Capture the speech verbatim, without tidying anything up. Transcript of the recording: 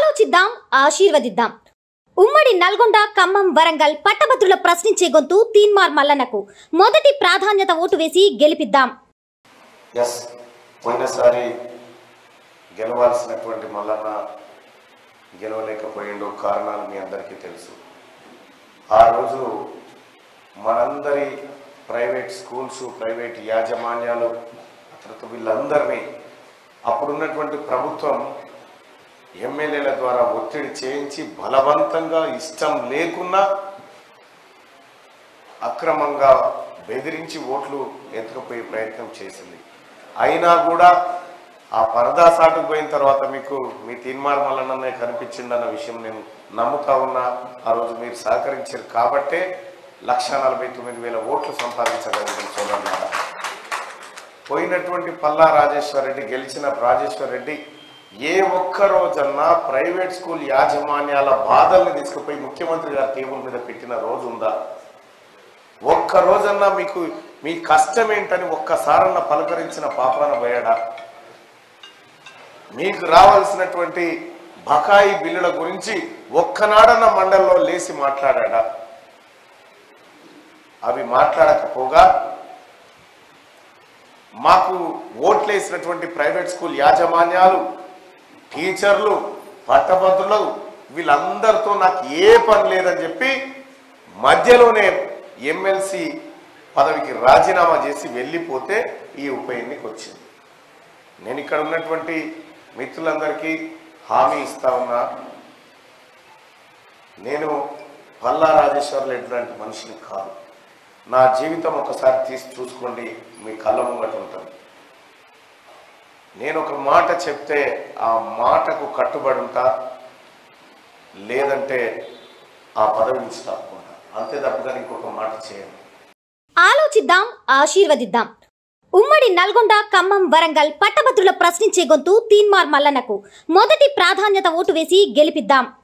ఆలోచిద్దాం, ఆశీర్వదిద్దాం. ఉమ్మడి నల్గొండ, ఖమ్మం, వరంగల్ పట్టభద్రుల ప్రశ్నించే గొంతు తీన్మార్ మల్లన్నకు మొదటి ప్రాధాన్యత ఓటు వేసి గెలిపిద్దాం. ఎస్ పోయినసారి గెలవాల్సినటువంటి మల్లన్న గెలవలేకపోయిండు. కారణాలు మీ అందరికీ తెలుసు. ఆ రోజు మనందరి ప్రైవేట్ స్కూల్స్, ప్రైవేట్ యాజమాన్యాలు, తర్వాత వీళ్ళందరినీ అప్పుడున్నటువంటి ప్రభుత్వం ఎమ్మెల్యేల ద్వారా ఒత్తిడి చేయించి బలవంతంగా ఇష్టం లేకున్నా అక్రమంగా బెదిరించి ఓట్లు ఎత్తుకుపోయే ప్రయత్నం చేసింది. అయినా కూడా ఆ పరదా సాటుకు పోయిన తర్వాత మీకు మీ తీన్మార్ మల్లన్ననే కనిపించిందన్న విషయం నేను నమ్ముతా ఉన్నా. ఆ రోజు మీరు సహకరించారు కాబట్టే లక్ష నలభై తొమ్మిది వేల ఓట్లు సంపాదించగలిగిన చూడాలన్నమాట. పోయినటువంటి పల్లా రాజేశ్వర్ రెడ్డి, గెలిచిన రాజేశ్వర్ రెడ్డి ఏ ఒక్క రోజన్నా ప్రైవేట్ స్కూల్ యాజమాన్యాల బాధల్ని తీసుకుపోయి ముఖ్యమంత్రి గారి టేబుల్ మీద పెట్టిన రోజు ఉందా? ఒక్క రోజన్నా మీకు మీ కష్టం ఏంటని ఒక్కసారన్న పలకరించిన పాపాన పోయాడా? మీకు రావాల్సినటువంటి బకాయి బిల్లుల గురించి ఒక్కనాడన్న మండలిలో లేచి మాట్లాడా? అవి మాట్లాడకపోగా మాకు ఓట్లేసినటువంటి ప్రైవేట్ స్కూల్ యాజమాన్యాలు, టీచర్లు, పట్టభద్రులు వీళ్ళందరితో నాకు ఏ పని లేదని చెప్పి మధ్యలోనే ఎమ్మెల్సీ పదవికి రాజీనామా చేసి వెళ్ళిపోతే ఈ ఉప ఎన్నిక వచ్చింది. నేను ఇక్కడ ఉన్నటువంటి మిత్రులందరికీ హామీ ఇస్తా ఉన్నా, నేను పల్లా రాజేశ్వర్ రెడ్డి లాంటి మనిషిని కాదు. నా జీవితం ఒకసారి తీసి చూసుకోండి, మీ కళ్ళ ముంగట ఉంటుంది. నేను ఒక మాట చెప్తే ఆ మాటకు కట్టుబడి ఉంటా, లేదంటే ఆ పదవి నుంచి తప్పుకుంటా. అంతే తప్పగా ఇంకొక మాట చేయను. ఆలోచిద్దాం, ఆశీర్వదిద్దాం. ఉమ్మడి నల్గొండ, ఖమ్మం, వరంగల్ పట్టభద్రుల ప్రశ్నించే గొంతు తీన్మార్ మల్లన్నకు మొదటి ప్రాధాన్యత ఓటు వేసి గెలిపిద్దాం.